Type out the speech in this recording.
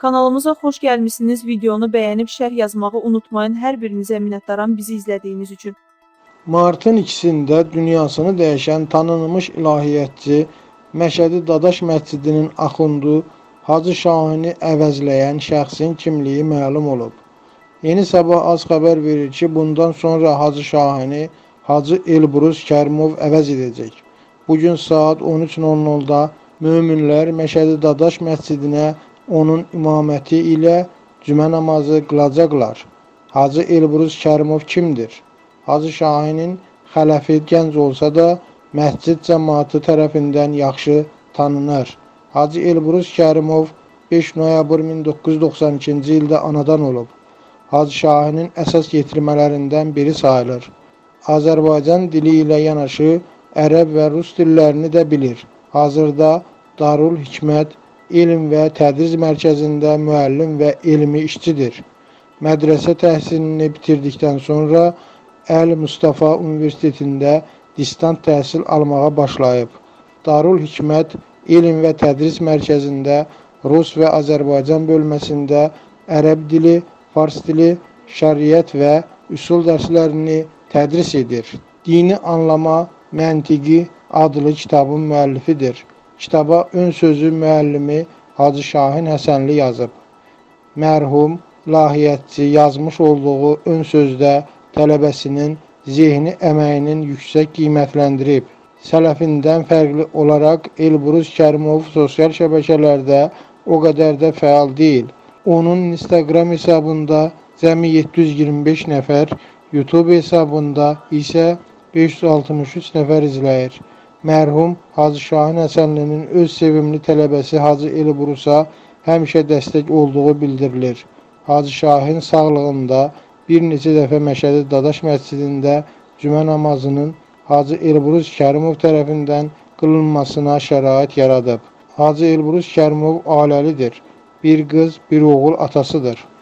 Kanalımıza xoş gəlmişsiniz. Videonu bəyənib şərh yazmağı unutmayın. Hər birinizə minnətdaram bizi izlədiyiniz üçün. Martın 2-sində dünyasını dəyişən tanınmış ilahiyyatçı Məşədi Dadaş məscidinin axundu Hacı Şahini əvəzləyən şəxsin kimliyi məlum olub. Yeni Sabah az xəbər verir ki, bundan sonra Hacı Şahini Hacı Elbrus Kərimov əvəz edəcək. Bugün saat 13:00-da möminlər Məşədi Dadaş məscidinə onun imaməti ilə cümə namazı qılacaqlar. Hacı Elbrus Kərimov kimdir? Hacı Şahinin xələfi gənc olsa da, məscid cəmaatı tərəfindən yaxşı tanınır. Hacı Elbrus Kərimov 5 noyabr 1992-ci ildə anadan olub. Hacı Şahinin əsas yetirmələrindən biri sayılır. Azərbaycan dili ilə yanaşı ərəb və rus dillərini də bilir. Hazırda Darul Hikmət İlm və Tədris Mərkəzində müəllim və elmi işçidir. Mədrəsə təhsilini bitirdikdən sonra Əl-Mustafa Universitetində distant təhsil almağa başlayıb. Darul Hikmət İlm və Tədris Mərkəzində Rus və Azərbaycan bölməsində ərəb dili, fars dili, şəriət və üsul dərslərini tədris edir. Dini Anlama Məntiqi adlı kitabın müəllifidir. Kitaba ön sözü müəllimi Hacı Şahin Həsənli yazıb. Mərhum ilahiyyatçı yazmış olduğu ön sözdə tələbəsinin zehni əməyinin yüksək qiymətləndirib. Sələfindən fərqli olaraq Elbrus Kərimov sosial şəbəkələrdə o qədər də fəal deyil. Onun Instagram hesabında cəmi 725 nəfər, YouTube hesabında isə 563 nəfər izləyir. Mərhum Hacı Şahin Həsənlinin öz sevimli tələbəsi Hacı Elbrusa həmişə dəstək olduğu bildirilir. Hacı Şahin sağlığında bir neçə dəfə Məşədi Dadaş məscidində cümə namazının Hacı Elbrus Kərimov tərəfindən qılınmasına şərait yaradıb. Hacı Elbrus Kərimov ailəlidir. Bir qız, bir oğul atasıdır.